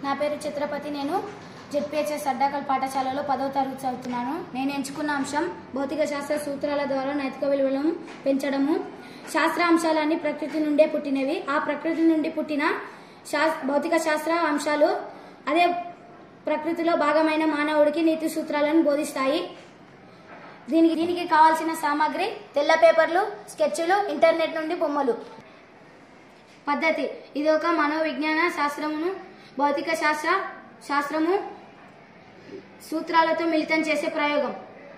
నా పేరు చిత్రపతి. నేను జెడ్పీహెచ్ఎస్ అడ్డాకల్ పాఠశాలలో 10వ తరగతి చదువుతున్నాను. నేను ఎంచుకున్న అంశం భౌతిక శాస్త్ర సూత్రాల ద్వారా నైతిక విలువలను పెంచడము. శాస్త్ర అంశాలన్నీ ప్రకృతి నుండే పుట్టినవి. ఆ ప్రకృతి నుండి పుట్టిన భౌతిక శాస్త్ర అంశాలు అదే ప్రకృతిలో భాగమైన మానవుడికి నీతి సూత్రాలను బోధిస్తాయి. దీనికి కావాల్సిన సామాగ్రి తెల్ల పేపర్లు, స్కెచ్లు, ఇంటర్నెట్ నుండి బొమ్మలు. పద్ధతి: ఇది ఒక మనోవిజ్ఞాన శాస్త్రమును భౌతిక శాస్త్రము సూత్రాలతో మిళితం చేసే ప్రయోగం.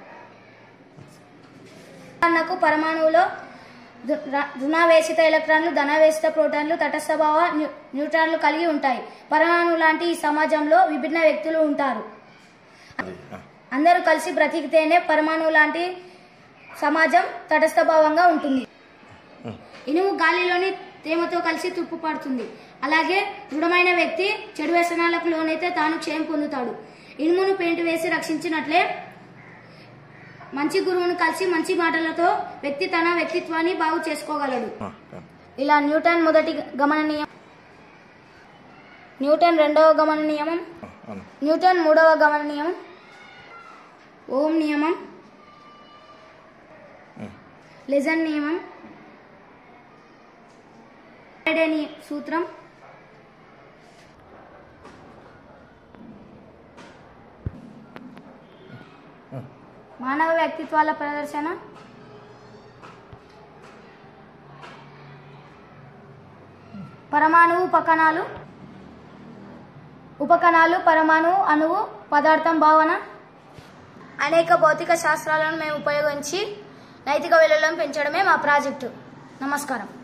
ఉదాహరణకు పరమాణువులో ధృణావేశిత ఎలక్ట్రాన్లు, ధనావేశిత ప్రోటాన్లు, తటస్థభావ న్యూట్రాన్లు కలిగి ఉంటాయి. పరమాణువు లాంటి ఈ సమాజంలో విభిన్న వ్యక్తులు ఉంటారు. అందరూ కలిసి బ్రతికితేనే పరమాణువు లాంటి సమాజం తటస్థభావంగా ఉంటుంది. ఇనుము గాలిలోని తేమతో కలిసి తుప్పు పడుతుంది. అలాగే దృఢమైన వ్యక్తి చెడు వ్యసనాలకు లోనైతే తాను క్షయం పొందుతాడు. ఇనుమును పెయింట్ వేసి రక్షించినట్లే మంచి గురువును కలిసి మంచి మాటలతో వ్యక్తి తన వ్యక్తిత్వాన్ని బాగు చేసుకోగలడు. ఇలా న్యూటన్ మొదటి గమననీయం, న్యూటన్ రెండవ గమననీయం, న్యూటన్ మూడవ గమననీయం, ఓం నియమం, లెజన్ నియమం, సూత్రం, మానవ వ్యక్తిత్వాల ప్రదర్శన, పరమాణువు ఉపకణాలు, పరమాణువు, అణువు, పదార్థం భావన. అనేక భౌతిక శాస్త్రాలను మేము ఉపయోగించి నైతిక విలువలను పెంచడమే మా ప్రాజెక్టు. నమస్కారం.